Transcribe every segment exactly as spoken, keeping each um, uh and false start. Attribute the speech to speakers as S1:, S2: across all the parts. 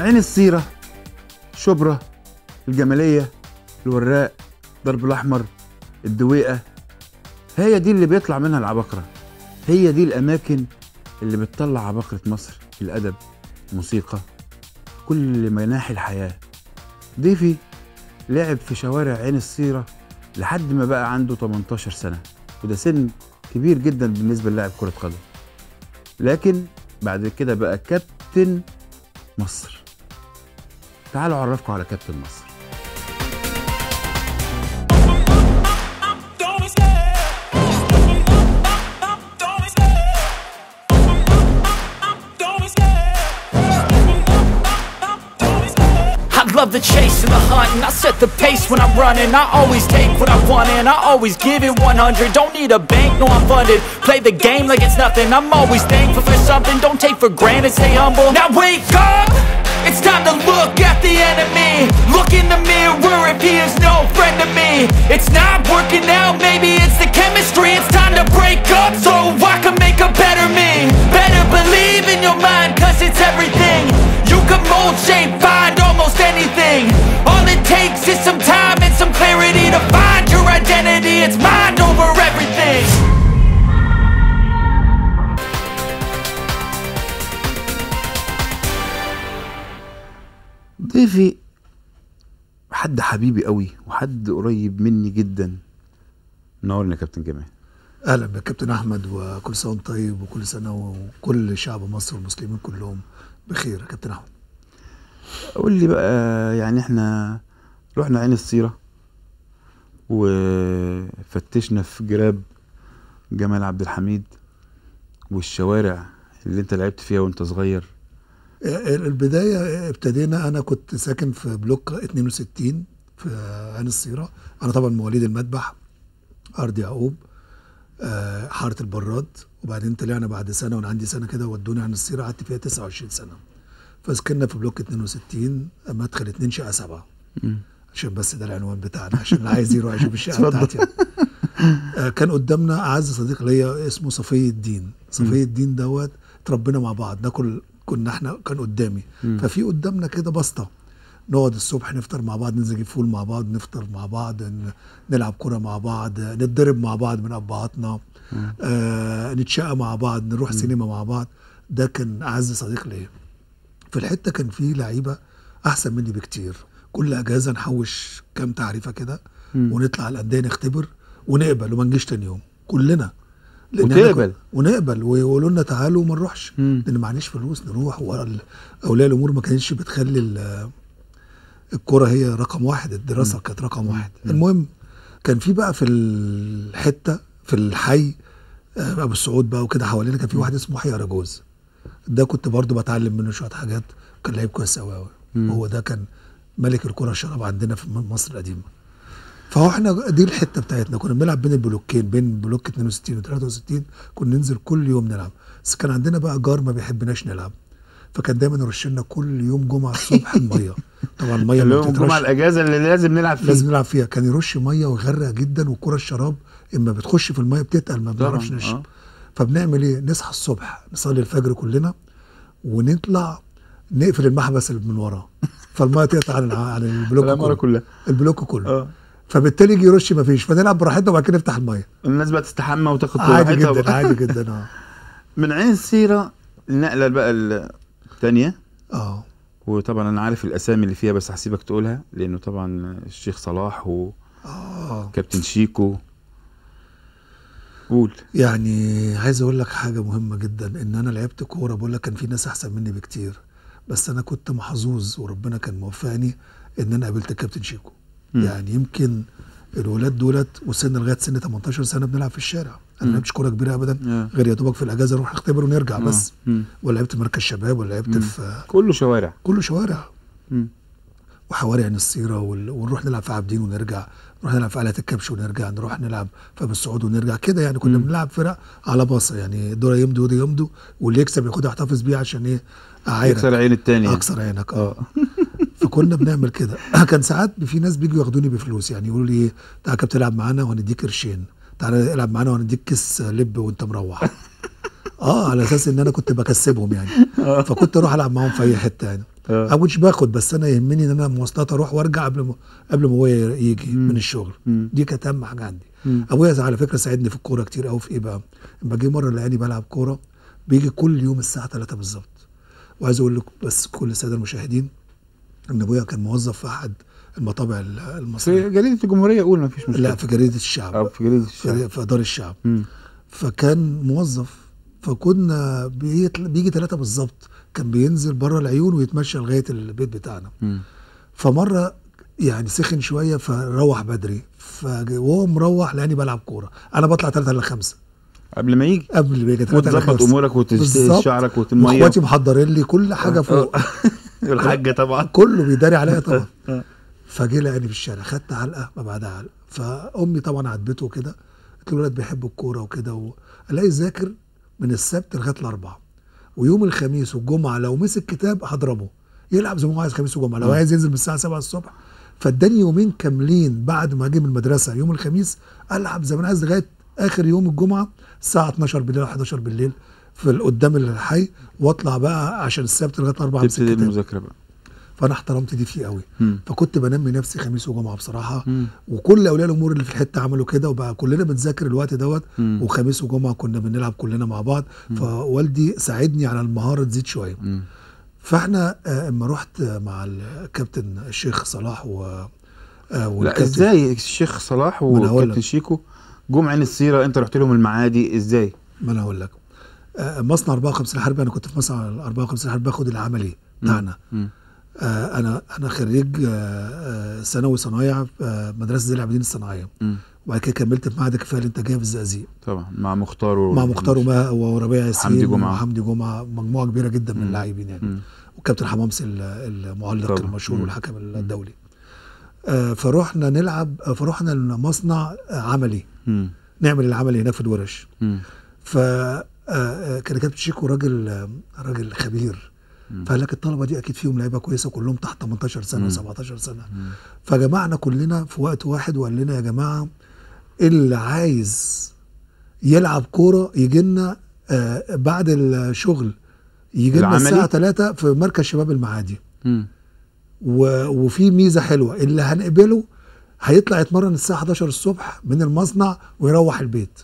S1: عين السيرة، شبرا، الجمالية، الوراق، درب الأحمر، الدويقة، هي دي اللي بيطلع منها العباقرة. هي دي الأماكن اللي بتطلع عباقرة مصر في الأدب، الموسيقى، كل مناحي الحياة. ضيفي لعب في شوارع عين السيرة لحد ما بقى عنده تمنتاشر سنة، وده سن كبير جدا بالنسبة للاعب كرة قدم. لكن بعد كده بقى كابتن مصر. تعالوا أعرفكم على كابتن مصر.
S2: Love the chase and the hunt, and I set the pace when I'm running. I always take what I want and I always give it one hundred. Don't need a bank, no I'm funded. Play the game like it's nothing. I'm always thankful for something. Don't take for granted, stay humble. Now wake up, it's time to look at the enemy. Look in the mirror if he is no friend to me. It's not working out, maybe it's the chemistry. It's time to break up so I can make a better me. Better believe in your mind, cause it's everything. You can mold, shape, find almost anything. All it takes is some time and some clarity to find your identity. It's mind over everything.
S1: ضيفي حد حبيبي قوي وحد قريب مني جدا. منورنا يا كابتن جمال.
S3: اهلا بك كابتن احمد، وكل سنه وانت طيب، وكل سنه وكل شعب مصر والمسلمين كلهم بخير يا كابتن احمد.
S1: قول لي بقى، يعني احنا رحنا عين السيرة وفتشنا في جراب جمال عبد الحميد والشوارع اللي انت لعبت فيها وانت صغير.
S3: البدايه ابتدينا، انا كنت ساكن في بلوك اتنين وستين في عين السيرة. انا طبعا مواليد المذبح، ارض يعقوب، حاره البراد. وبعدين طلعنا بعد سنه وانا عندي سنه كده ودوني عين السيرة، قعدت فيها تسعة وعشرين سنه. فسكننا في بلوك اتنين وستين، مدخل اتنين شقه سبعه. عشان بس ده العنوان بتاعنا، عشان اللي عايز يروح يشوف الشقه بتاعتي. آه كان قدامنا اعز صديق ليا اسمه صفي الدين. صفي الدين دوت اتربينا مع بعض، ناكل كنا احنا، كان قدامي. مم. ففي قدامنا كده بسطه، نقعد الصبح نفطر مع بعض، ننزل نجيب فول مع بعض، نفطر مع بعض، نلعب كوره مع بعض، نتضرب مع بعض من ابهاتنا، آه نتشقى مع بعض، نروح مم. سينما مع بعض. ده كان اعز صديق ليا. في الحته كان في لعيبه احسن مني بكتير. كل اجازه نحوش كام تعريفه كده ونطلع الانديه نختبر ونقبل وما نجيش تاني يوم كلنا.
S1: وتقبل
S3: ونقبل ويقولوا لنا تعالوا وما نروحش، لان معناش فلوس نروح. واولياء الامور ما كانتش بتخلي الكوره هي رقم واحد، الدراسه كانت رقم واحد. المهم كان في بقى في الحته في الحي ابو السعود بقى وكده حوالينا، كان في واحد اسمه محي اراجوز. ده كنت برضو بتعلم منه شويه حاجات، كان لعيب كويس قوي قوي. هو ده كان ملك الكره الشراب عندنا في مصر القديمه. فهو احنا دي الحته بتاعتنا، كنا بنلعب بين البلوكين، بين بلوك اتنين وستين و تلاتة وستين، كنا ننزل كل يوم نلعب. بس كان عندنا بقى جار ما بيحبناش نلعب، فكان دايما يرش لنا كل يوم جمعه الصبح الميه. طبعا الميه
S1: اللي هو الجمعه الاجازه اللي لازم نلعب فيها
S3: لازم نلعب فيها. كان يرش ميه ويغرق جدا، والكره الشراب اما بتخش في الميه بتتقل، ما بنعرفش نشرب. آه. فبنعمل ايه؟ نصحى الصبح نصلي الفجر كلنا ونطلع نقفل المحبس اللي من وراه، فالميه تقطع عن عن البلوك كله.
S1: كلها
S3: البلوك كله. اه فبالتالي يجي يرش ما فيش، فنلعب براحتنا وبعد كده نفتح الميه.
S1: الناس بقى تستحمى وتاخد
S3: عادي جدا و... عادي جدا. اه
S1: من عين السيرة النقله بقى الثانيه.
S3: اه
S1: وطبعا انا عارف الاسامي اللي فيها، بس هسيبك تقولها، لانه طبعا الشيخ صلاح و
S3: اه
S1: كابتن شيكو. قول.
S3: يعني عايز اقول لك حاجه مهمه جدا، ان انا لعبت كوره، بقول لك كان في ناس احسن مني بكتير، بس انا كنت محظوظ وربنا كان موفقني ان انا قابلت الكابتن شيكو. م. يعني يمكن الولاد دولت وصلنا لغايه سن تمنتاشر سنه بنلعب في الشارع. انا ما لعبتش كوره كبيره ابدا، م. غير يا دوبك في الاجازه اروح اختبر ونرجع بس. ولا لعبت مركز شباب، ولا لعبت في
S1: كله شوارع
S3: كله شوارع م. وحواري عين السيرة، ونروح نلعب في عابدين ونرجع، نروح نلعب في قلعة الكبش ونرجع، نروح نلعب في ابو السعود ونرجع كده. يعني كنا بنلعب فرق على باصه، يعني دول يمضوا ودول يمضوا، واللي يكسب ياخدها يحتفظ بيها عشان ايه؟ اعايرك،
S1: يكسر عين التاني،
S3: اكسر عينك. اه فكنا بنعمل كده. كان ساعات في ناس بيجوا ياخدوني بفلوس، يعني يقولوا لي ايه، تعالى كابتن تلعب معانا وهنديك قرشين، تعالى العب معانا وهنديك كيس لب وانت مروح. اه على اساس ان انا كنت بكسبهم يعني. فكنت اروح العب معاهم في اي حته يعني.
S1: آه.
S3: ما كنتش باخد، بس انا يهمني ان انا مواصلات اروح وارجع قبل ما قبل ما ابويا يجي
S1: مم.
S3: من الشغل.
S1: مم.
S3: دي كانت اهم حاجه عندي.
S1: مم.
S3: ابويا على فكره ساعدني في الكوره كتير قوي. في ايه بقى؟ لما جه مره لقاني بلعب كوره بيجي كل يوم الساعه ثلاثة بالظبط. وعايز اقول لك بس كل الساده المشاهدين ان ابويا كان موظف في احد المطابع المصريه
S1: في جريده الجمهوريه اقول ما فيش مشكله.
S3: لا في جريده الشعب.
S1: أو في جريده الشعب.
S3: في, في دار الشعب.
S1: مم.
S3: فكان موظف، فكنا بيجي ثلاثة بالظبط كان بينزل بره العيون ويتمشى لغايه البيت بتاعنا.
S1: مم.
S3: فمره يعني سخن شويه فروح بدري، فهو مروح لاني بلعب كوره، انا بطلع ثلاثة الا خمسة
S1: قبل ما يجي
S3: قبل ما يجي ثلاثة الا
S1: وتظبط
S3: خمسة
S1: امورك وتشتري شعرك وتمية
S3: واخواتي محضرين لي كل حاجه فوق.
S1: الحاجه طبعا
S3: كله بيداري عليا طبعا. فجه لقاني في الشارع، خدت علقه ما بعدها علقه. فامي طبعا عاتبته وكده، قلت له الولاد بيحبوا الكوره وكده و... الاقي ذاكر من السبت لغايه الاربعاء، ويوم الخميس والجمعه لو مسك كتاب هضربه، يلعب زي ما هو عايز خميس وجمعه، لو عايز ينزل من الساعه سبعة الصبح. فاداني يومين كاملين بعد ما اجي من المدرسه يوم الخميس العب زي ما انا عايز لغايه اخر يوم الجمعه الساعه اتناشر بالليل او حداشر بالليل في قدام الحي، واطلع بقى عشان السبت لغايه الاربعاء امسك
S1: تبتدي
S3: كتاب.
S1: المذاكره بقى.
S3: فانا احترمت دي فيه قوي.
S1: مم.
S3: فكنت بنمي نفسي خميس وجمعه بصراحه.
S1: مم.
S3: وكل اولياء الامور اللي في الحته عملوا كده، وبقى كلنا بنذاكر الوقت دوت.
S1: مم.
S3: وخميس وجمعه كنا بنلعب كلنا مع بعض.
S1: مم.
S3: فوالدي ساعدني على المهاره تزيد شويه.
S1: مم.
S3: فاحنا آه، اما رحت مع الكابتن الشيخ صلاح و آه،
S1: لا
S3: والكابتن
S1: ازاي الشيخ صلاح
S3: ما أنا هقول
S1: والكابتن
S3: لك.
S1: شيكو جم عين السيره، انت رحت لهم المعادي ازاي؟
S3: ما انا هقول لك. آه، مصنع اربعة وخمسين الحربي، انا كنت في مصنع اربعة وخمسين الحربي باخد العملي بتاعنا.
S1: مم.
S3: آه، انا انا خريج آه، آه، ثانوي صنايع آه، مدرسه زي العابدين الصناعيه.
S1: مم.
S3: وبعد كده كملت في معهد الكفايه الانتاجيه في الزقازيق
S1: طبعا مع مختار و...
S3: مع مختار وما- وربيع ياسين
S1: حمدي جمعة.
S3: وحمدي جمعه، مجموعه كبيره جدا من
S1: مم.
S3: اللاعبين يعني.
S1: مم.
S3: وكابتن حمامسي ال- المعلق
S1: طبعا.
S3: المشهور
S1: مم.
S3: والحكم الدولي. آه، فروحنا نلعب آه، فروحنا المصنع آه، عملي،
S1: مم.
S3: نعمل العملي هناك في الورش.
S1: مم.
S3: ف آه، آه، كان كابتن شيكو راجل آه، راجل خبير. فقال لك الطلبه دي اكيد فيهم لعيبه كويسه كلهم تحت تمنتاشر سنه وسبعتاشر سنه.
S1: مم.
S3: فجمعنا كلنا في وقت واحد وقال لنا يا جماعه اللي عايز يلعب كوره يجي لنا آه بعد الشغل، يجي لنا
S1: العملي؟
S3: الساعه ثلاثة في مركز شباب المعادي.
S1: مم.
S3: و- وفي ميزه حلوه، اللي هنقبله هيطلع يتمرن الساعه حداشر الصبح من المصنع ويروح البيت.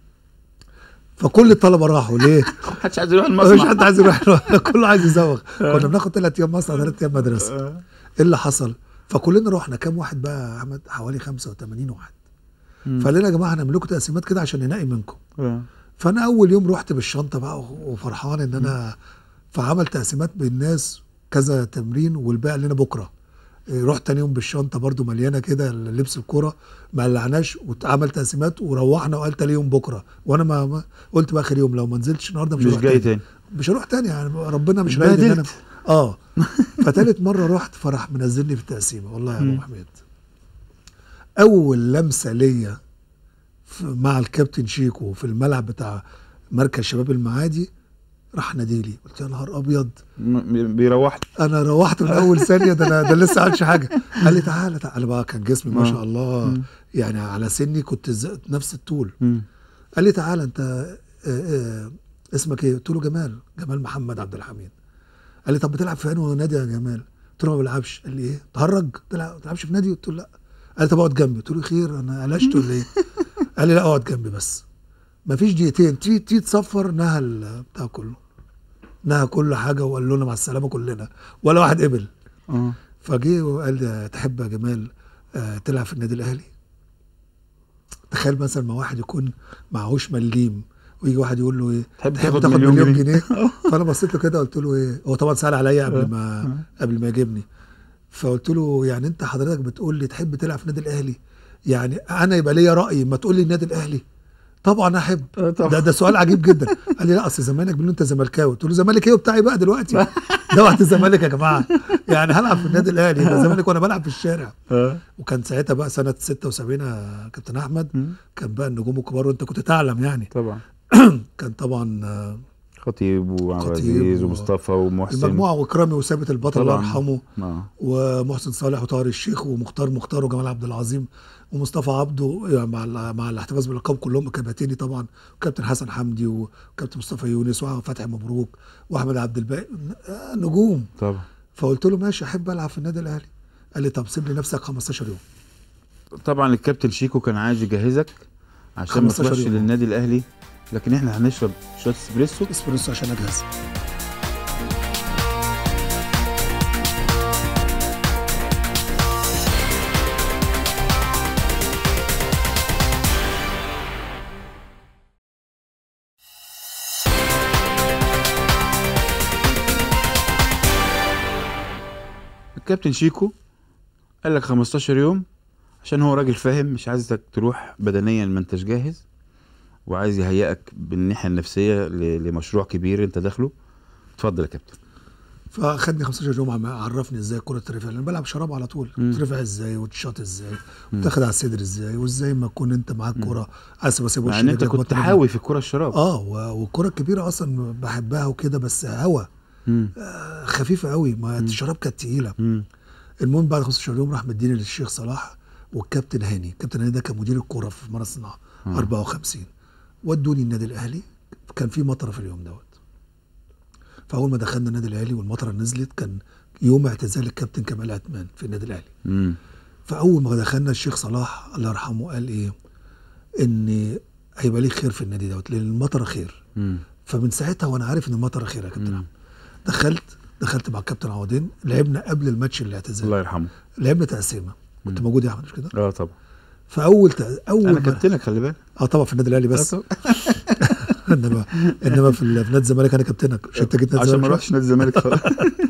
S3: فكل الطلبه راحوا ليه؟
S1: محدش عايز يروح
S3: مش
S1: المصنع.
S3: حد عايز يروح، كله عايز يزوغ. كنا بناخد ثلاث ايام مصنع ثلاث ايام مدرسه. ايه اللي حصل؟ فكلنا رحنا. كام واحد بقى يا احمد؟ حوالي خمسة وثمانين واحد.
S1: مم.
S3: فقال لنا يا جماعه هنعمل لكم تقسيمات كده عشان ننقي منكم.
S1: آه.
S3: فانا اول يوم رحت بالشنطه بقى وفرحان ان انا، فعمل تقسيمات بالناس كذا تمرين والباقي لنا بكره. إيه، رحت تاني يوم بالشنطه برضو مليانه كده لبس الكوره، ما قلعناش، واتعمل تقسيمات وروحنا وقال تاني يوم بكره. وانا ما ما- قلت بقى اخر يوم لو ما نزلتش النهارده مش,
S1: مش
S3: هروح
S1: جاي
S3: تاني.
S1: تاني.
S3: مش هروح تاني يعني، ربنا مش رايد ان انا
S1: اتبهدلت.
S3: اه فتالت مره رحت فرح منزلني في التقسيمه. والله يا ابو حميد اول لمسه ليا ف- مع الكابتن شيكو في الملعب بتاع مركز شباب المعادي، راح ناديلي. قلت يا نهار ابيض،
S1: م- بيروح
S3: انا روحت من اول ثانيه، ده انا ده لسه عملش حاجه. قال لي تعالى تعالى بقى، كان جسمي ما شاء الله يعني على سني كنت ز- نفس الطول.
S1: مم.
S3: قال لي تعالى انت آه، آه، اسمك ايه؟ قلت له جمال جمال محمد عبد الحميد. قال لي طب بتلعب في انهي نادي يا جمال؟ قلت له ما بلعبش. قال لي ايه تهرج؟ تلعب ما بتلعبش في نادي؟ قلت له لا. قال لي طب اقعد جنبي. قلت له خير انا قلشت ولا ايه؟ قال لي لا اقعد جنبي بس. ما فيش دقيقتين تيجي تيجي تصفر نهى ال- بتاع كله، نهى كل حاجه وقال لنا مع السلامه كلنا، ولا واحد قبل.
S1: اه
S3: فجه وقال لي تحب يا جمال آه تلعب في النادي الاهلي؟ تخيل مثلا ما واحد يكون معهوش مليم ويجي واحد يقول له ايه
S1: تحب
S3: تحب
S1: تاخد
S3: تاخد
S1: مليون
S3: مليون
S1: جنيه؟
S3: جنيه؟ فانا بصيت له كده قلت له ايه، هو طبعا سأل عليا قبل ما قبل ما يجيبني. فقلت له يعني انت حضرتك بتقول لي تحب تلعب في النادي الاهلي، يعني انا يبقى ليا راي ما تقول لي النادي الاهلي؟ طبعا احب.
S1: آه طبعا.
S3: ده ده سؤال عجيب جدا. قال لي لا اصل زمانك بيقول انت زملكاوي. قلت له زمالك ايه وبتاعي بقى دلوقتي؟ ده وقت الزمالك يا جماعه، يعني هلعب في النادي الاهلي ده زمالك وانا بلعب في الشارع.
S1: اه
S3: وكان ساعتها بقى سنه ستة وسبعين يا كابتن احمد،
S1: مم.
S3: كان بقى النجوم الكبار وانت كنت تعلم يعني.
S1: طبعا.
S3: كان طبعا آه،
S1: خطيب وعبد
S3: خطيب
S1: العزيز
S3: و-
S1: ومصطفى ومحسن.
S3: المجموعه واكرامي وثابت البطل الله
S1: طبعا.
S3: يرحمه،
S1: اه
S3: ومحسن صالح وطاهر الشيخ ومختار مختار وجمال عبد العظيم ومصطفى عبده، يعني مع ال- مع الاحتفاظ بالالقاب كلهم كباتني طبعا، وكابتن حسن حمدي وكابتن مصطفى يونس وفتحي مبروك واحمد عبد الباقي، آه، نجوم.
S1: طبعا.
S3: فقلت له ماشي احب العب في النادي الاهلي. قال لي طب سيب لي نفسك خمستاشر يوم.
S1: طبعا الكابتن شيكو كان عايز يجهزك عشان ما تروحش للنادي الاهلي، لكن احنا هنشرب شويه اسبريسو
S3: اسبريسو عشان اجهز.
S1: الكابتن شيكو قال لك خمستاشر يوم عشان هو راجل فاهم، مش عايزك تروح بدنيا ما انتش جاهز، وعايز يهيئك بالناحيه النفسيه لمشروع كبير انت داخله. اتفضل يا كابتن.
S3: فاخدني خمستاشر يوم عرفني ازاي الكوره ترفع، لان بلعب شراب على طول، ترفع ازاي وتشاط ازاي وتاخد على الصدر ازاي، وازاي ما تكون انت معاك كوره عايز بسيب وشك.
S1: يعني انت كنت حاوي في الكوره الشراب.
S3: اه والكوره الكبيره اصلا بحبها وكده، بس هوا آه خفيفه قوي، ما الشراب كانت تقيله. المهم بعد خمستاشر يوم راح مديني للشيخ صلاح والكابتن هاني. الكابتن هاني ده كان مدير الكوره في مرة الصناعه أربعة وخمسين. ودوني النادي الاهلي، كان في مطره في اليوم دوت. فاول ما دخلنا النادي الاهلي والمطره نزلت، كان يوم اعتزال الكابتن كمال عثمان في النادي الاهلي.
S1: مم.
S3: فاول ما دخلنا الشيخ صلاح الله يرحمه قال ايه؟ ان هيبقى ليك خير في النادي دوت، لان المطره خير.
S1: مم.
S3: فمن ساعتها وانا عارف ان المطره خير يا كابتن. دخلت دخلت مع الكابتن عوضين، لعبنا قبل الماتش اللي اعتزل
S1: الله يرحمه،
S3: لعبنا تقسيمه. كنت موجود يا احمد مش كده؟
S1: اه طبعا.
S3: فاول تق... اول
S1: انا كابتنك خلي بالك.
S3: اه طبعا في النادي الاهلي بس. انما انما في نادي الزمالك انا كابتنك، مش انت جيت نادي
S1: الزمالك عشان ما اروحش نادي الزمالك خلاص.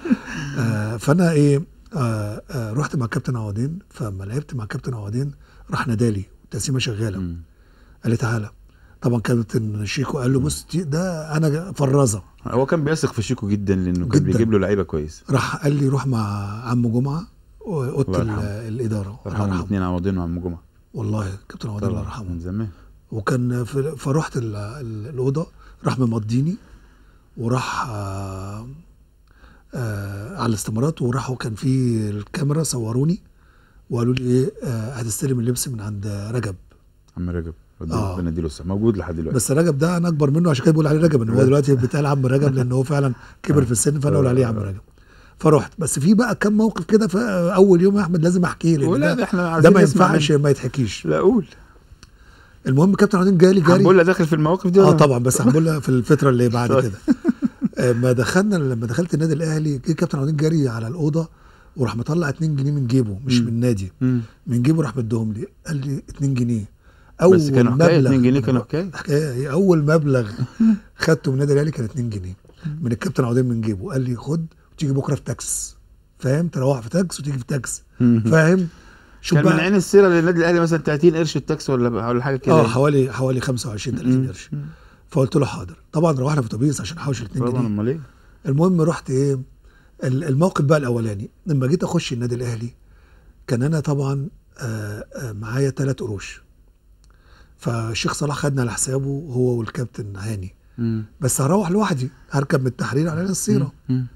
S3: آه فانا ايه آه آه رحت مع الكابتن عوضين. فلما لعبت مع الكابتن عوضين راح نادالي التقسيمه شغاله. مم. قال لي تعالى. طبعا كابتن شيكو قال له بص ده انا فرازه.
S1: هو كان بيثق في شيكو جدا لانه كان بيجيب له لعيبه كويس.
S3: راح قال لي روح مع عم جمعه اوضه الاداره.
S1: الله يرحمه. الاثنين عوضين وعم جمعه.
S3: والله كابتن عوضين الله يرحمه
S1: من زمان.
S3: وكان في فرحت الاوضه، راح ممضيني وراح آآ آآ على الاستمارات، وراحوا كان في الكاميرا صوروني وقالوا لي ايه هتستلم اللبس من عند رجب.
S1: عم رجب ربنا يديله الصحه موجود لحد دلوقتي.
S3: بس رجب ده انا اكبر منه عشان كده بقول عليه رجب، ان هو دلوقتي بيتقال عم رجب لان هو فعلا كبر في السن، فانا اقول عليه عم رجب. فرحت. بس في بقى كم موقف كده في اول يوم يا احمد لازم احكيه، لان
S1: ده,
S3: ده, ده ما ينفعش ما يتحكيش.
S1: لا قول.
S3: المهم كابتن عوضين جالي جاري.
S1: حنبله داخل في المواقف دي؟
S3: اه طبعا، بس حنبله في الفتره اللي بعد كده. ما دخلنا لما دخلت النادي الاهلي جه كابتن عوضين جاري على الاوضه وراح مطلع اتنين جنيه من جيبه، مش من النادي، من جيبه راح مديهم لي. قال لي اتنين جنيه. اول
S1: بس كانوا حكايه اتنين جنيه كانوا حكايه
S3: حكايه اول مبلغ خدته من النادي الاهلي كان اتنين جنيه من الكابتن عوضين من جيبه. قال لي خد وتيجي بكره في تاكس، فاهم؟ تروح في تاكس وتيجي في تاكس، فاهم؟
S1: شوف كان من عين السيره للنادي الاهلي مثلا تلاتين قرش التاكس ولا ولا حاجه كده.
S3: اه حوالي حوالي خمسة وعشرين تلاتين قرش. فقلت له حاضر. طبعا روحنا في اتوبيس عشان احوش ال اتنين جنيه.
S1: طبعا امال ايه.
S3: المهم رحت ايه الموقف بقى الاولاني لما جيت اخش النادي الاهلي. كان انا طبعا آآ آآ معايا ثلاث قروش، فالشيخ صلاح خدنا على حسابه هو والكابتن هاني. مم. بس هروح لوحدي، هركب من التحرير على السيره.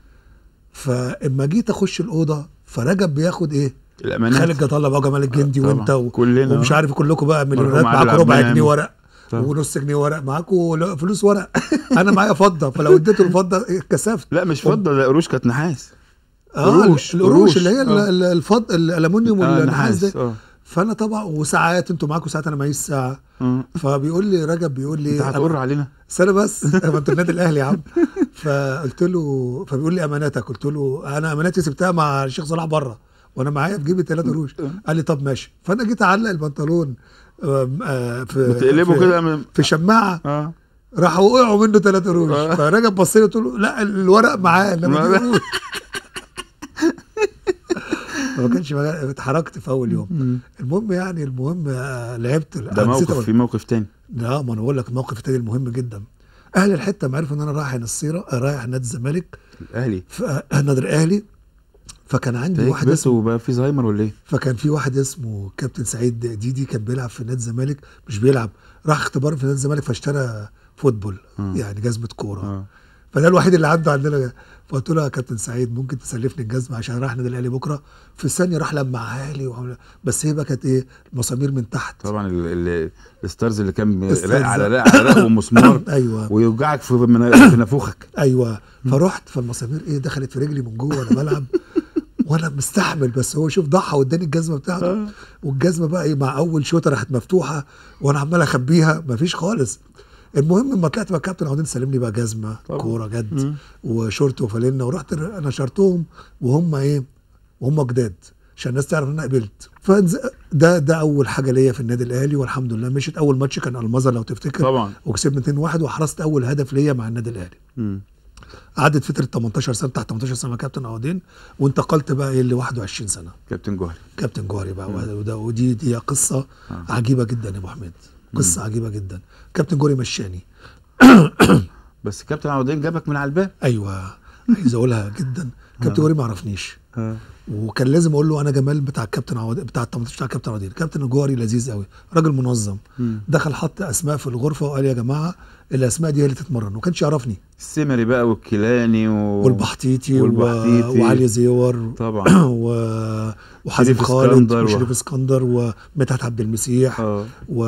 S3: فاما جيت اخش الاوضه فرجب بياخد ايه
S1: الامانات،
S3: خالد جد الله بقى جمال الجندي وانت
S1: وكلنا
S3: ومش عارف كلكم بقى مليونات معاكم ربع جنيه ورق طبعا. ونص جنيه ورق معاكم فلوس ورق. انا معايا فضه، فلو اديته الفضه اتكسفت.
S1: لا مش فضه، ده قروش كانت نحاس.
S3: اه قروش القروش اللي هي آه. الفضه الالومنيوم والنحاس ده. آه. فانا طبعا وساعات انتوا معاكم ساعات انا معيش ساعه. م. فبيقول لي رجب بيقول لي
S1: انت هتقر علينا
S3: سنه بس ما انتوا النادي الاهلي يا عم. فقلت له فبيقول لي اماناتك. قلت له انا اماناتي سبتها مع الشيخ صلاح بره وانا معايا في جيبي ثلاثة قروش. قال لي طب ماشي. فانا جيت اعلق البنطلون في
S1: بتقلبه كده
S3: في شماعه. اه راح وقعوا منه ثلاثة قروش. آه. فرجب بص لي قلت له لا الورق معاه انما دي قروش. ما كانش اتحركت في اول يوم. المهم يعني المهم لعبت.
S1: ده موقف في موقف تاني.
S3: لا ما انا بقول لك الموقف التاني المهم جدا. اهل الحته ما عرفوا ان انا رايح الصيره رايح نادي الزمالك
S1: الاهلي
S3: النادي الاهلي. فكان عندي واحد
S1: بس وبقى في زهايمر ولا ايه؟
S3: فكان في واحد اسمه كابتن سعيد ديدي كان بيلعب في نادي الزمالك، مش بيلعب، راح اختبار في نادي الزمالك فاشترى فوتبول. آه. يعني جزمه كوره. آه. فده الوحيد اللي عنده عندنا. فقلت له يا كابتن سعيد ممكن تسلفني الجزمه عشان رايح النادي الاهلي بكره. في الثانيه راح لمعها لي وعمل، بس هي بقى كانت ايه، المسامير من تحت
S1: طبعا ال- ال- الستارز اللي كان
S3: الستارز.
S1: راق على راق على راق ومسمار
S3: ايوه
S1: ويوجعك في من- في نافوخك.
S3: ايوه. فرحت فالمسامير ايه دخلت في رجلي من جوه وانا بلعب وانا مستحمل، بس هو شوف ضحى واداني الجزمه بتاعته، والجزمه بقى ايه مع اول شوطه راحت مفتوحه وانا عمال اخبيها مفيش خالص. المهم لما طلعت بقى الكابتن عودين سلمني بقى جزمه كوره جد وشورت وفانلة، ورحت نشرتهم وهم ايه وهم جداد عشان الناس تعرف ان انا قبلت. فده ده اول حاجه ليا في النادي الاهلي، والحمد لله مشيت. اول ماتش كان المظه لو تفتكر
S1: طبعا
S3: وكسبنا اتنين واحد، وحرزت اول هدف ليا مع النادي الاهلي.
S1: مم.
S3: قعدت فتره تمنتاشر سنه تحت تمنتاشر سنه مع كابتن عودين، وانتقلت بقى ايه ل واحد وعشرين سنه
S1: كابتن جوهري.
S3: كابتن جوهري بقى. وده ودي دي قصه
S1: آه.
S3: عجيبه جدا يا ابو حميد، قصه عجيبه جدا. كابتن جوهري مشاني
S1: بس كابتن عودين جابك من على الباب.
S3: ايوه عايز اقولها جدا. كابتن جوهري ما عرفنيش،
S1: آه.
S3: وكان لازم اقول له انا جمال بتاع الكابتن عوض بتاع ال تمنتاشر بتاع الكابتن عودين. كابتن جوهري لذيذ قوي، راجل منظم.
S1: مم.
S3: دخل حط اسماء في الغرفه وقال يا جماعه الاسماء دي هي اللي تتمرن، وما كانش يعرفني.
S1: السمري بقى والكيلاني و...
S3: والبحتيتي,
S1: والبحتيتي.
S3: و... وعلي زيور
S1: طبعا
S3: و... وحازم
S1: شريف
S3: خالد
S1: اسكندر
S3: وشريف
S1: و...
S3: اسكندر ومدحت عبد المسيح
S1: اه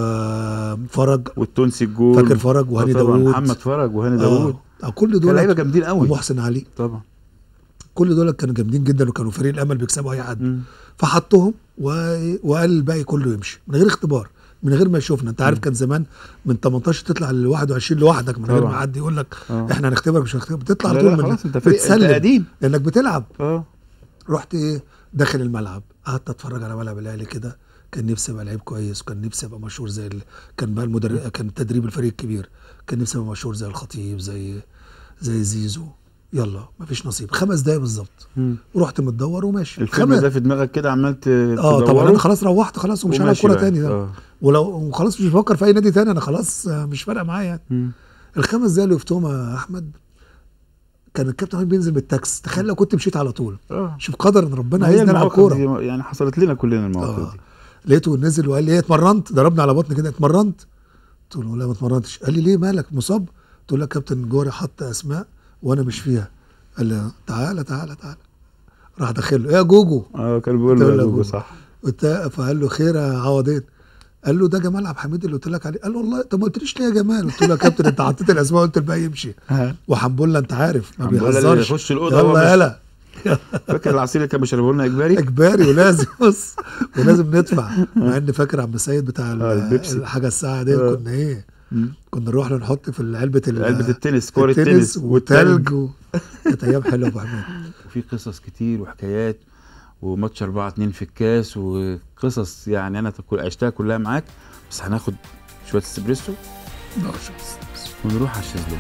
S3: وفرج،
S1: والتونسي الجول.
S3: فاكر فرج وهاني
S1: آه طبعا.
S3: داوود.
S1: محمد فرج وهاني داوود.
S3: اه كل
S1: كان
S3: دول
S1: لعيبه جامدين قوي.
S3: ومحسن علي.
S1: طبعا
S3: كل دول كانوا جامدين جدا، وكانوا فريق الامل بيكسبوا اي حد.
S1: مم.
S3: فحطهم و... وقال الباقي كله يمشي من غير اختبار، من غير ما يشوفنا. انت عارف كان زمان من تمنتاشر تطلع ل واحد وعشرين لوحدك من غير
S1: طبعا.
S3: ما حد يقول لك
S1: آه.
S3: احنا هنختبرك مش هنختبرك، بتطلع
S1: لا
S3: على
S1: لا
S3: طول من
S1: خلاص انت فريق، انت
S3: بتسلم
S1: قديم.
S3: لانك بتلعب.
S1: اه
S3: رحت ايه داخل الملعب، قعدت اتفرج على ملعب الاهلي كده. كان نفسي ابقى لعيب كويس، وكان نفسي ابقى مشهور زي ال... كان بقى المدرب، كان تدريب الفريق الكبير. كان نفسي ابقى مشهور زي الخطيب، زي زي زيزو. يلا مفيش نصيب. خمس دقايق بالظبط ورحت متدور وماشي.
S1: الفيلم
S3: خمس...
S1: ده في دماغك كده عمال ت-
S3: اه طبعا
S1: تدوره؟
S3: انا خلاص روحت خلاص ومش هلعب
S1: وماشي
S3: كوره
S1: بقى.
S3: تاني ده.
S1: آه.
S3: ولو وخلاص مش بفكر في اي نادي تاني، انا خلاص آه، مش فارقه معايا يعني.
S1: مم.
S3: الخمس دقايق اللي وقفتهم يا احمد كان الكابتن عماد بينزل بالتاكس. تخيل لو كنت مشيت على طول.
S1: اه
S3: شوف قدر ان ربنا
S1: هي
S3: عايزني العب
S1: المواقف
S3: كوره.
S1: دي يعني حصلت لنا كلنا المواقف
S3: آه.
S1: دي.
S3: لقيته نزل وقال لي ايه اتمرنت، ضربني على بطني كده اتمرنت. قلت له لا ما اتمرنتش. قال لي ليه مالك مصاب؟ قلت له لا كابتن جوري حط اسماء وانا مش فيها. قال لي تعالى تعالى تعالى. راح داخل له يا جوجو.
S1: اه كان بيقول
S3: قلت
S1: له
S3: له
S1: يا
S3: لا
S1: جوجو
S3: جوجو.
S1: صح.
S3: قلت فقال له خير يا عوضين. قال له ده جمال عبد الحميد اللي قلت لك عليه. قال له والله طب ما قلتليش ليه يا جمال؟ قلت له يا كابتن انت حطيت الاسماء قلت الباقي يمشي. وحنبله انت عارف ما
S1: حنبلة اللي
S3: بيهزرش.
S1: يخش الأوضة هو
S3: يلا
S1: مش-
S3: يلا
S1: فاكر العصير اللي كان بيشربه لنا اجباري؟
S3: اجباري ولازم بص ولازم ندفع. مع ان فاكر عم سيد بتاع ال-
S1: آه، البيبسي.
S3: الحاجه الساعه دي
S1: آه.
S3: كنا ايه
S1: مم.
S3: كنا نروح له نحط في علبه ال-
S1: علبة التنس، كورة التنس
S3: التنس
S1: والتلج.
S3: وتلج و... كانت ايام حلوه يا ابو حميد.
S1: وفي قصص كتير وحكايات وماتش أربعة اتنين في الكاس وقصص يعني انا تكون عشتها كلها معاك. بس هناخد شويه اسبريسو ونروح على الشезлونج.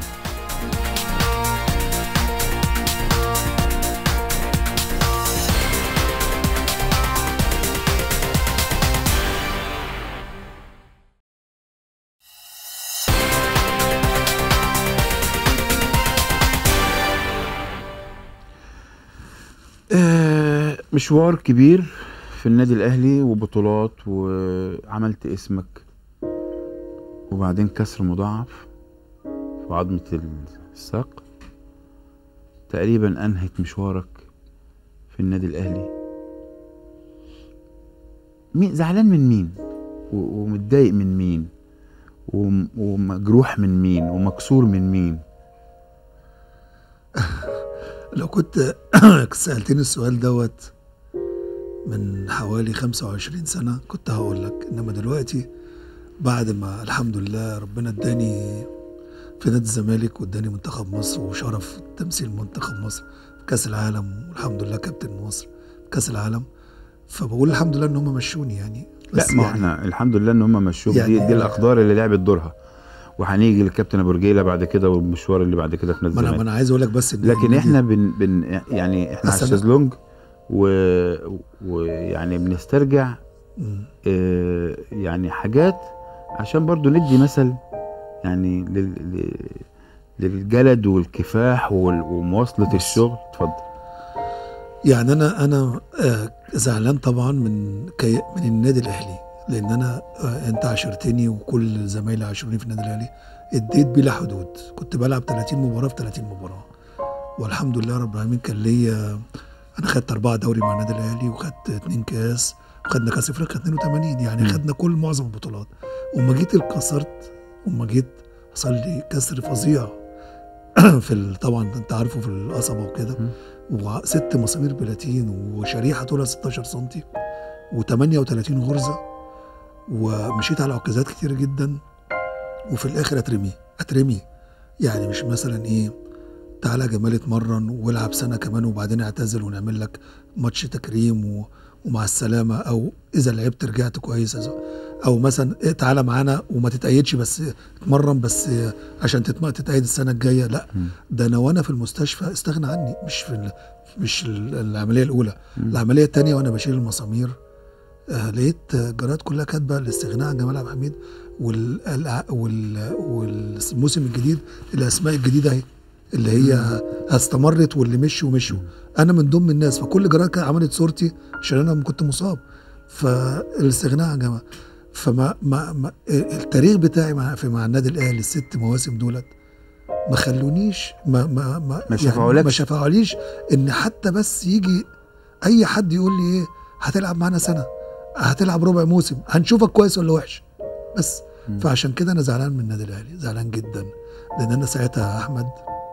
S1: آه، مشوار كبير في النادي الاهلي وبطولات وعملت اسمك، وبعدين كسر مضاعف في عظمة الساق تقريبا انهت مشوارك في النادي الاهلي. مين زعلان من مين و- ومتضايق من مين وم- ومجروح من مين ومكسور من مين؟
S3: لو كنت سألتني السؤال دوت من حوالي خمسة وعشرين سنة كنت هقول لك، انما دلوقتي بعد ما الحمد لله ربنا اداني في نادي الزمالك واداني منتخب مصر وشرف تمثيل منتخب مصر في كاس العالم، والحمد لله كابتن مصر في كاس العالم، فبقول الحمد لله ان هم مشوني يعني.
S1: لا ما
S3: يعني
S1: احنا الحمد لله ان هم مشوك.
S3: يعني
S1: دي, دي الاقدار اللي لعبت دورها، وهنيجي للكابتن ابو رجيله بعد كده والمشوار اللي بعد كده في نادي
S3: ما انا ما
S1: الزمالك.
S3: انا عايز اقول لك بس ان
S1: لكن
S3: إن
S1: احنا بن, بن يعني احنا على
S3: أصل أنا-
S1: الشезлونج و- ويعني بنسترجع
S3: مم.
S1: اه يعني حاجات عشان برضو ندي مثل يعني لل ل- للجلد والكفاح وال- ومواصله الشغل. اتفضل.
S3: يعني انا انا آه، زعلان طبعا من كي من النادي الاهلي، لان انا آه، انت عاشرتني وكل زمايلي عاشروني في النادي الاهلي. اديت بلا حدود، كنت بلعب ثلاثين مباراه في ثلاثين مباراه، والحمد لله رب العالمين. كان ليا انا خدت اربعه دوري مع النادي الاهلي، وخدت اتنين كاس، وخدنا كاس افريقيا اتنين وتمانين، يعني خدنا كل معظم البطولات. وما جيت اتكسرت، وما جيت حصل لي كسر فظيع في طبعا انت عارفه في القصبه وكده، وست مسامير بلاتين، وشريحه طولها ستاشر سنتي، وتمانية وتلاتين غرزه، ومشيت على عكازات كتير جدا، وفي الاخر اترمي اترمي يعني مش مثلا ايه تعالى جمال اتمرن والعب سنه كمان وبعدين اعتزل ونعمل لك ماتش تكريم و... ومع السلامه، او اذا لعبت رجعت كويس، او مثلا إيه تعالى معانا وما تتأيدش بس اتمرن بس عشان تتأيد السنه الجايه. لا، ده انا وانا في المستشفى استغنى عني، مش في ال... مش العمليه الاولى، العمليه الثانيه وانا بشيل المسامير آه لقيت جرائد كلها كاتبه الاستغناء عن جمال عبد الحميد وال... وال... والموسم الجديد الاسماء الجديده اهي اللي هي استمرت واللي مشوا ومشوا. انا من ضمن الناس، فكل جرائد كانت عملت صورتي عشان انا كنت مصاب، فالاستغناء عن جمال. فما ما ما التاريخ بتاعي مع في مع النادي الاهلي الست مواسم دولت ما خلونيش ما ما ما
S1: ما شفعولكش
S3: يعني ما شفعوليش ان حتى بس يجي اي حد يقول لي ايه هتلعب معانا سنه، هتلعب ربع موسم، هنشوفك كويس ولا وحش بس. م. فعشان كده انا زعلان من النادي الاهلي، زعلان جدا، لان انا ساعتها يا احمد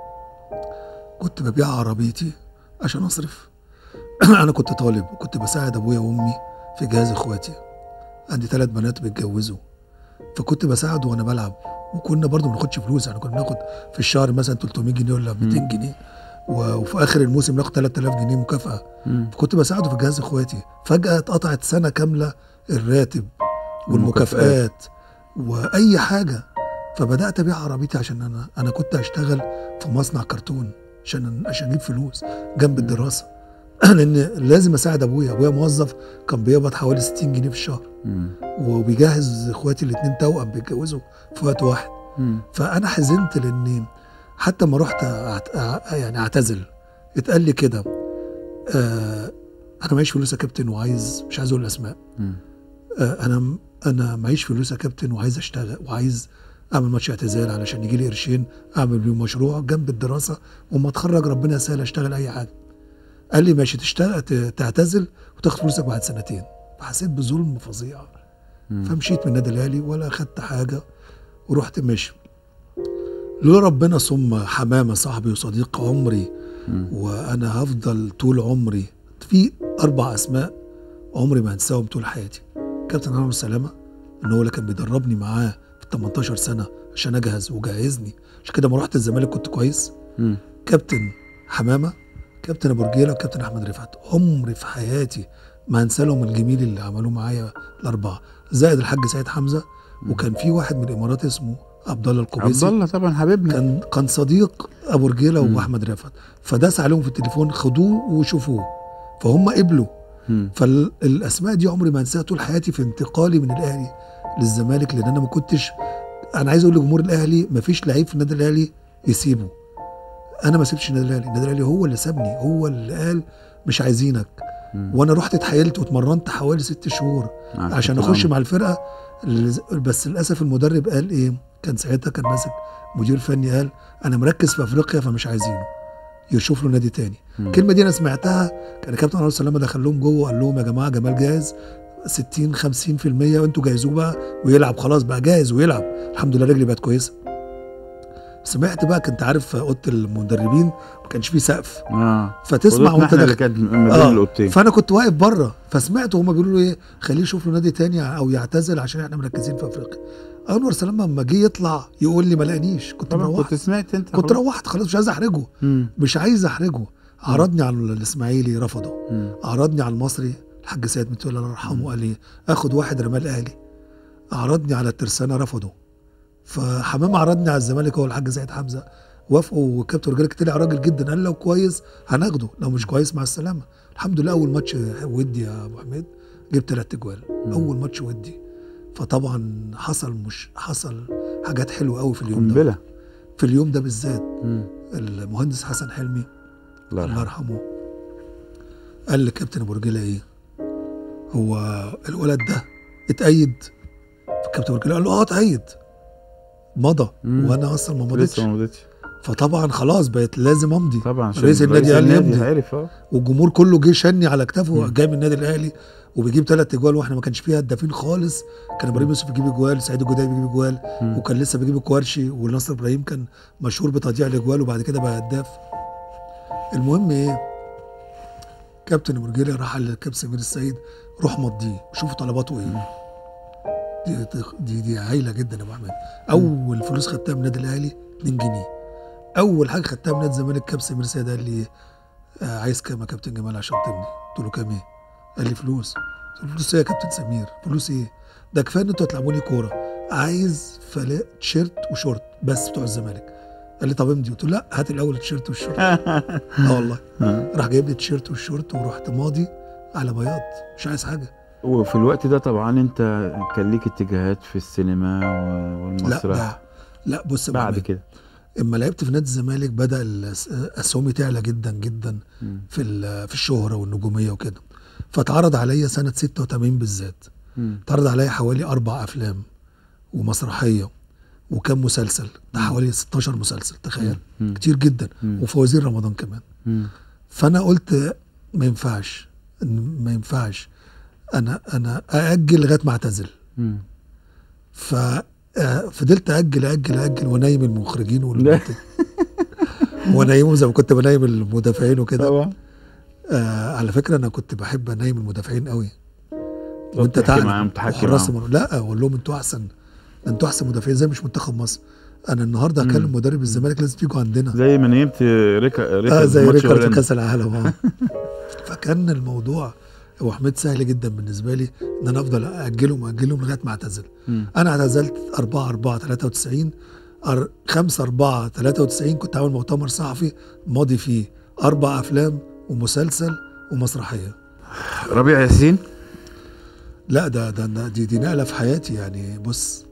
S3: كنت ببيع عربيتي عشان اصرف. انا كنت طالب وكنت بساعد ابويا وامي في جهاز اخواتي، عندي ثلاث بنات بيتجوزوا، فكنت بساعده وانا بلعب، وكنا برضو ما بناخدش فلوس، يعني كنا بناخد في الشهر مثلا تلتمية جنيه ولا ميتين جنيه، وفي اخر الموسم ناخد تلات آلاف جنيه مكافاه. مم. فكنت بساعده في جهاز اخواتي، فجاه اتقطعت سنه كامله الراتب والمكافآت واي حاجه، فبدات ابيع عربيتي عشان انا انا كنت هشتغل في مصنع كرتون عشان عشان اجيب فلوس جنب الدراسه. لان لازم اساعد ابويا، ابويا موظف كان بيقبض حوالي ستين جنيه في الشهر، مم. وبيجهز اخواتي الاثنين توأم بيتجوزوا في وقت واحد. مم. فانا حزنت لاني حتى ما رحت أعت... يعني اعتزل اتقال لي كده آه انا معيش فلوس يا كابتن وعايز، مش عايز اقول الاسماء، آه انا انا معيش فلوس يا كابتن وعايز اشتغل وعايز اعمل ماتش اعتزال علشان يجي لي قرشين اعمل بيهم مشروع جنب الدراسه، وما اتخرج ربنا يسهل اشتغل اي حاجه. قال لي ماشي تشتغل تعتزل وتاخد فلوسك بعد سنتين. فحسيت بظلم فظيع، فمشيت من النادي الاهلي ولا اخدت حاجه ورحت ماشي. لولا ربنا ثم حمامه صاحبي وصديق عمري، مم. وانا هفضل طول عمري في اربع اسماء عمري ما هنساهم طول حياتي. كابتن عمرو سلامه، ان هو اللي كان بيدربني معاه في تمنتاشر سنه عشان اجهز وجهزني، عشان كده ما رحت الزمالك كنت كويس. مم. كابتن حمامه، كابتن ابو رجيله، وكابتن احمد رفعت، عمري في حياتي ما هنسى لهم الجميل اللي عملوه معايا الاربعه، زائد الحاج سيد حمزه. وكان في واحد من الامارات اسمه عبد الله القبيسي،
S1: عبد الله طبعا حبيبنا،
S3: كان كان صديق ابو رجيله واحمد رفعت، فداس عليهم في التليفون خدوه وشوفوه، فهم قبلوا. فالاسماء دي عمري ما انساها طول حياتي في انتقالي من الاهلي للزمالك، لان انا ما كنتش، انا عايز اقول لجمهور الاهلي ما فيش لعيب في النادي الاهلي يسيبه، انا ما سيبتش النادي الاهلي، النادي الاهلي هو اللي سابني، هو اللي قال مش عايزينك. مم. وانا رحت اتحايلت واتمرنت حوالي ست شهور عشان اخش مع الفرقه، بس للاسف المدرب قال ايه، كان ساعتها كان ماسك مدير فني، قال انا مركز في افريقيا فمش عايزينه، يشوف له نادي تاني. مم. الكلمه دي انا سمعتها، كان كابتن عمرو سلامه دخل لهم جوه قال لهم يا جماعه جمال جاهز ستين خمسين في المية وانتوا جاهزوه بقى ويلعب، خلاص بقى جاهز ويلعب، الحمد لله رجلي بقت كويسه. سمعت بقى، كنت عارف اوضه المدربين ما كانش فيه سقف، اه فتسمع وانت داخل، آه. فانا كنت واقف بره فسمعت وهم بيقولوا له ايه خليه يشوف له نادي تاني او يعتزل عشان احنا مركزين في افريقيا. انور سلامه لما جه يطلع يقول لي ما لقانيش، كنت روحت،
S1: كنت سمعت انت،
S3: كنت روحت خلاص مش عايز احرجه، مم. مش عايز احرجه. عرضني على الاسماعيلي رفضه، مم. عرضني على المصري الحاج سيد متولي الله يرحمه قال لي اخد واحد رمال الاهلي، عرضني على الترسانه رفضه، فحمام عرضني على الزمالك هو الحاج سيد حمزه وافقوا، وكابتن رجاله طلع راجل جدا قال لو كويس هناخده، لو مش كويس مع السلامه. الحمد لله اول ماتش ودي يا ابو حميد جبت ثلاث اجوال، اول ماتش ودي، فطبعا حصل مش حصل حاجات حلوه قوي في اليوم ده، بلا. في اليوم ده بالذات المهندس حسن حلمي الله يرحمه, يرحمه قال لكابتن ابو رجاله ايه، هو الولد ده اتأيد؟ فالكابتن ابو رجاله قال له اه اتأيد. مضى
S1: مم.
S3: وانا اصلا ما مضيتش،
S1: لسه ما مضيتش
S3: فطبعا خلاص بقت لازم امضي.
S1: طبعا.
S3: رئيس النادي قال لي امضي،
S1: عارف اه
S3: والجمهور كله جه شني على كتافه،
S1: مم.
S3: جاي من النادي الاهلي وبيجيب ثلاث اجوال واحنا ما كانش فيها هدافين خالص. كان ابراهيم يوسف بيجيب اجوال، سعيد الجداي بيجيب اجوال،
S1: مم.
S3: وكان لسه بيجيب الكوارشي، ونصر ابراهيم كان مشهور بتضييع الاجوال وبعد كده بقى هداف. المهم ايه، كابتن مرجيلي راح للكابتن سمير السيد روح مضيه وشوفوا طلباته ايه. دي دي دي هايله جدا يا ابو احمد. اول فلوس خدتها من النادي الاهلي اتنين جنيه. اول حاجه خدتها من نادي الزمالك كابتن سمير السيد قال لي آه عايز كام يا كابتن جمال عشان تبني؟ قلت له كام ايه؟ قال لي فلوس. قلت له فلوس ايه يا كابتن سمير؟ فلوس ايه؟ ده كفايه ان انتوا هتلعبوني كوره، عايز فلا تيشيرت وشورت بس بتوع الزمالك. قال لي طب امضي. قلت له لا هات الاول التيشيرت والشورت. اه والله راح جايب لي التيشيرت والشورت ورحت ماضي على بياض، مش عايز حاجه.
S1: وفي الوقت ده طبعا انت كان ليك اتجاهات في السينما والمسرح.
S3: لا لا بص
S1: بعد كده
S3: اما لعبت في نادي الزمالك بدا اسهمي تعلى جدا جدا في في الشهره والنجوميه وكده. فاتعرض عليا سنه ستة وتمانين بالذات، اتعرض عليا حوالي اربع افلام ومسرحيه وكم مسلسل، ده حوالي ستاشر مسلسل تخيل. مم. كتير جدا. مم. وفوازير رمضان كمان. مم. فانا قلت ما ينفعش ما ينفعش انا انا ااجل لغايه ما اعتزل. ففضلت اجل اجل اجل ونايم المخرجين والمنتجين ونايمهم زي ما كنت بنايم المدافعين وكده. طبعا آه على فكره انا كنت بحب انايم المدافعين قوي، وانت تعلم وحراس المرمى. لا اقول لهم انتوا احسن، انتوا احسن مدافعين زي مش منتخب مصر. انا النهارده هكلم مدرب الزمالك لازم تيجوا عندنا
S1: زي ما نيمت ريكا ريكا
S3: آه زي ريكا في كاس العالم. اه فكان الموضوع ابو حميد سهل جدا بالنسبه لي ان انا افضل اجلهم اجلهم لغايه ما اعتزل. انا اعتزلت اربعة اربعة تلاتة وتسعين، خمسة اربعة تلاتة وتسعين كنت عامل مؤتمر صحفي ماضي فيه اربع افلام ومسلسل ومسرحيه.
S1: ربيع ياسين
S3: لا ده ده دي دي نقله في حياتي يعني. بص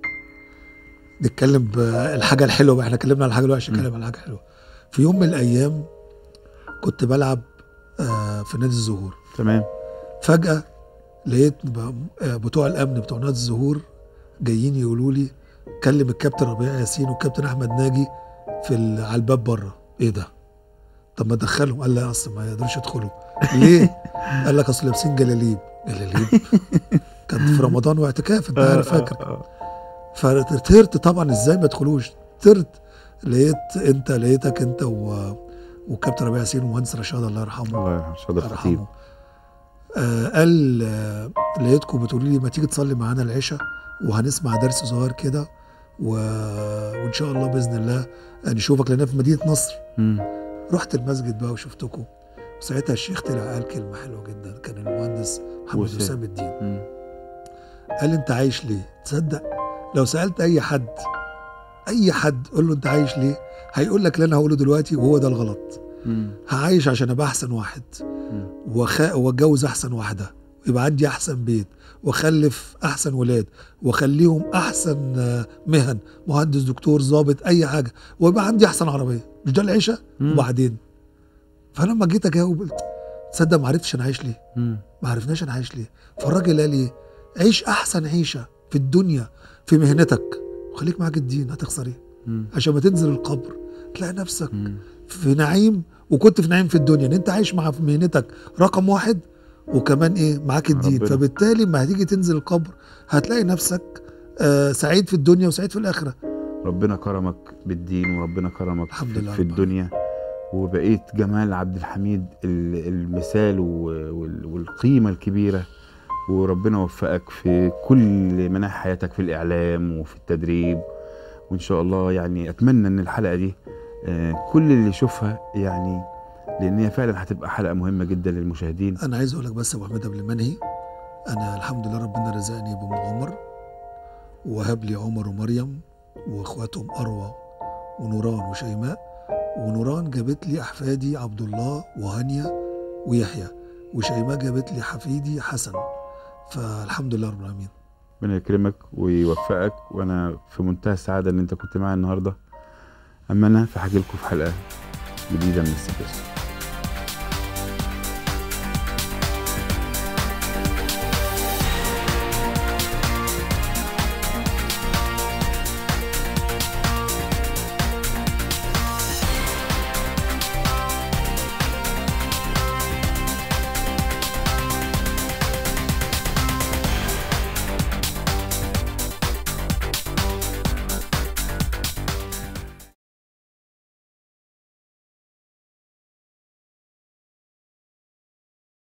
S3: نتكلم بالحاجه الحلوه بقى، احنا اتكلمنا على الحاجه الوحشه، نتكلم على الحاجه الحلوه. في يوم من الايام كنت بلعب آه في نادي الزهور. تمام. فجاه لقيت بتوع الامن بتوع نادي الزهور جايين يقولوا لي كلم الكابتن ربيع ياسين والكابتن احمد ناجي في على الباب بره. ايه ده؟ طب ما ادخلهم. قال لا اصل ما يقدروش يدخلوا. ليه؟ قال لك اصل لابسين جلاليب. جلاليب كان في رمضان واعتكاف انت عارف فاكر. فطرت طبعا ازاي ما ادخلوش. طرت لقيت انت لقيتك انت و... والكابتن ربيع ياسين ومهندس رشاد الله يرحمه. الله يرحمه رشاد الخطيب. آه قال آه لقيتكم بتقولوا لي ما تيجي تصلي معانا العشاء وهنسمع درس صغير كده و... وان شاء الله باذن الله نشوفك لنا في مدينه نصر. م. رحت المسجد بقى وشفتكم، وساعتها الشيخ طلع قال كلمه حلوه جدا، كان المهندس محمد وسام الدين. م. قال انت عايش ليه؟ تصدق لو سالت اي حد اي حد قول له انت عايش ليه هيقول لك اللي انا هقوله دلوقتي وهو ده الغلط. مم. هعيش عشان ابقى احسن واحد وخ... واتجوز احسن واحده ويبقى عندي احسن بيت واخلف احسن ولاد واخليهم احسن مهن، مهندس دكتور ضابط اي حاجه، ويبقى عندي احسن عربيه. مش ده العيشه؟ وبعدين فلما جيت اجاوب قلت تصدق ما عرفتش انا عايش ليه؟ ما عرفناش انا عايش ليه. فالراجل قال لي عيش احسن عيشه في الدنيا في مهنتك وخليك معاك الدين، هتخسر ايه؟ عشان ما تنزل القبر تلاقي نفسك مم. في نعيم، وكنت في نعيم في الدنيا ان انت عايش مع في مهنتك رقم واحد وكمان ايه معاك الدين ربنا. فبالتالي ما هتيجي تنزل القبر هتلاقي نفسك آه سعيد في الدنيا وسعيد في الاخره.
S1: ربنا كرمك بالدين وربنا كرمك الحمد لله في الدنيا، وبقيت جمال عبد الحميد المثال والقيمه الكبيره، وربنا وفقك في كل مناحي حياتك في الاعلام وفي التدريب. وان شاء الله يعني اتمنى ان الحلقه دي آه كل اللي يشوفها يعني، لان هي فعلا هتبقى حلقه مهمه جدا للمشاهدين.
S3: انا عايز اقول لك بس يا ابو حميد قبل ما انهي، انا الحمد لله ربنا رزقني بام عمر وهب لي عمر ومريم واخواتهم اروى ونوران وشيماء، ونوران جابت لي احفادي عبد الله وهانيه ويحيى، وشيماء جابت لي حفيدي حسن. فالحمد لله رب العالمين.
S1: ربنا يكرمك ويوفقك، وانا في منتهى السعاده ان انت كنت معايا النهارده. اما انا فهحكي لكم في حلقه جديده من السكسو.